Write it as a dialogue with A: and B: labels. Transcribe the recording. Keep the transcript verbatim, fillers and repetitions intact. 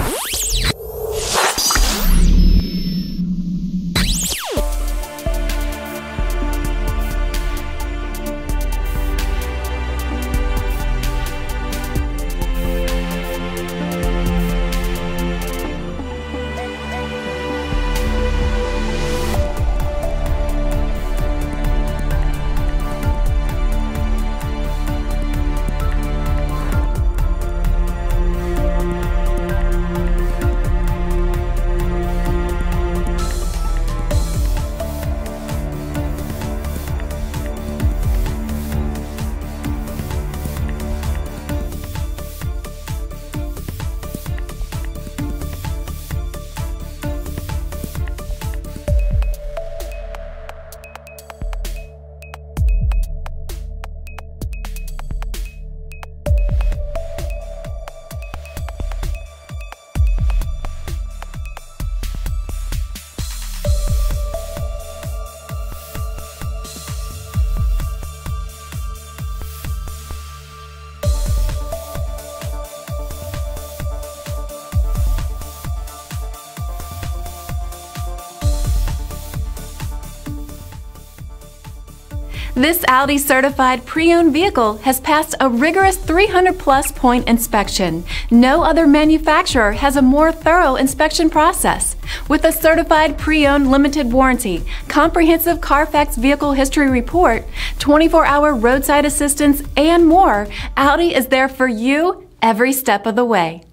A: This Audi certified pre-owned vehicle has passed a rigorous three hundred plus point inspection. No other manufacturer has a more thorough inspection process. With a certified pre-owned limited warranty, comprehensive Carfax vehicle history report, twenty-four hour roadside assistance, and more, Audi is there for you every step of the way.